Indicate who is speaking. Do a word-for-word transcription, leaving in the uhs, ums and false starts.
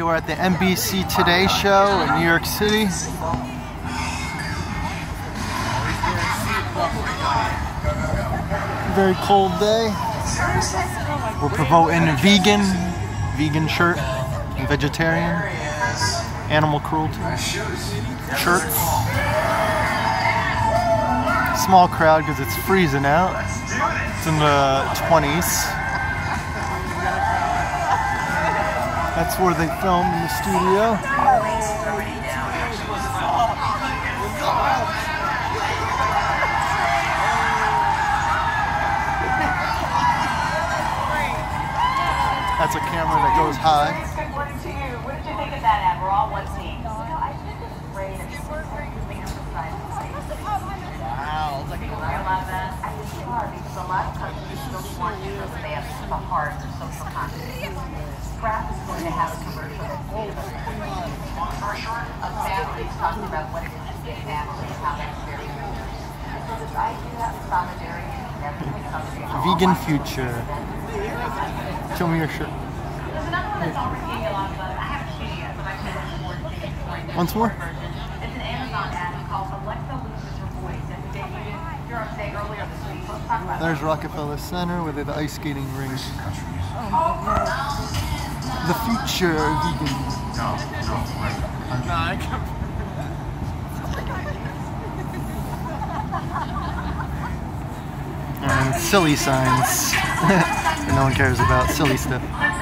Speaker 1: Today we're at the N B C Today show in New York City. Very cold day. We're promoting a vegan, vegan shirt, and vegetarian, animal cruelty shirts. Small crowd because it's freezing out. It's in the twenties. That's where they film in the studio. That's a camera that goes high.
Speaker 2: Good morning to you. What did you think of that ad? We're all one team. I think it's great. Wow, it's like a lot of that. I think you are because a lot of countries still want to advance the heart of social consciousness. Kraft is going to have a commercial that's made of of families talking about what it is to be a family and how that's very important. This idea of solidarity and everything comes together.
Speaker 1: Vegan future. Show me your shirt.
Speaker 2: There's another one that's already getting a lot of buzz. I haven't seen it yet, but I can look forward to seeing it.
Speaker 1: Once more?
Speaker 2: It's an Amazon ad called Alexa Loses Her Voice. And they debuted Europe Day earlier this week. Let's talk about
Speaker 1: There's
Speaker 2: that.
Speaker 1: Rockefeller Center where they have the ice skating rink. The future vegan.
Speaker 3: No, no, no, I can't.
Speaker 1: And silly signs. No one cares about silly stuff.